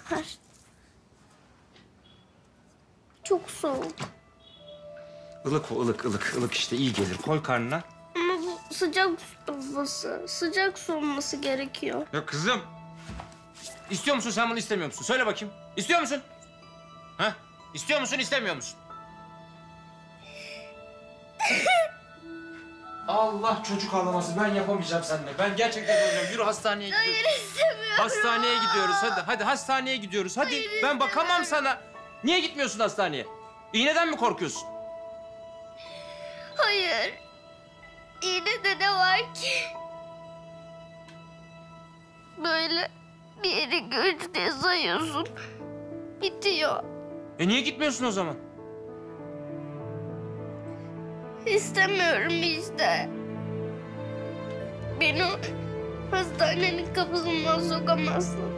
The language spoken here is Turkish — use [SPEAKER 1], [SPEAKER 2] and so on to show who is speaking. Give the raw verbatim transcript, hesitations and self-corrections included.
[SPEAKER 1] Ver. Çok soğuk.
[SPEAKER 2] Ilık o, ılık, ılık, ılık işte iyi gelir. Koy karnına.
[SPEAKER 1] Ama bu sıcak su olması, sıcak su olması gerekiyor.
[SPEAKER 2] Ya kızım. İstiyor musun sen bunu, istemiyor musun? Söyle bakayım. İstiyor musun? Ha? İstiyor musun, istemiyor musun? Allah, çocuk ağlaması. Ben yapamayacağım seninle. Ben gerçekten yapamayacağım. Yürü hastaneye gidiyoruz.
[SPEAKER 1] Hayır istemiyorum.
[SPEAKER 2] Hastaneye gidiyoruz. Hadi, hadi hastaneye gidiyoruz. Hadi.
[SPEAKER 1] Hayır,
[SPEAKER 2] ben bakamam
[SPEAKER 1] istemiyorum.
[SPEAKER 2] sana. Niye gitmiyorsun hastaneye? İğneden mi korkuyorsun?
[SPEAKER 1] Hayır. İğnede ne var ki? Böyle bir yeri göğüs diye sayıyorsun. Bitiyor.
[SPEAKER 2] E niye gitmiyorsun o zaman?
[SPEAKER 1] İstemiyorum işte. Beni hastanenin kapısından sokamazsın.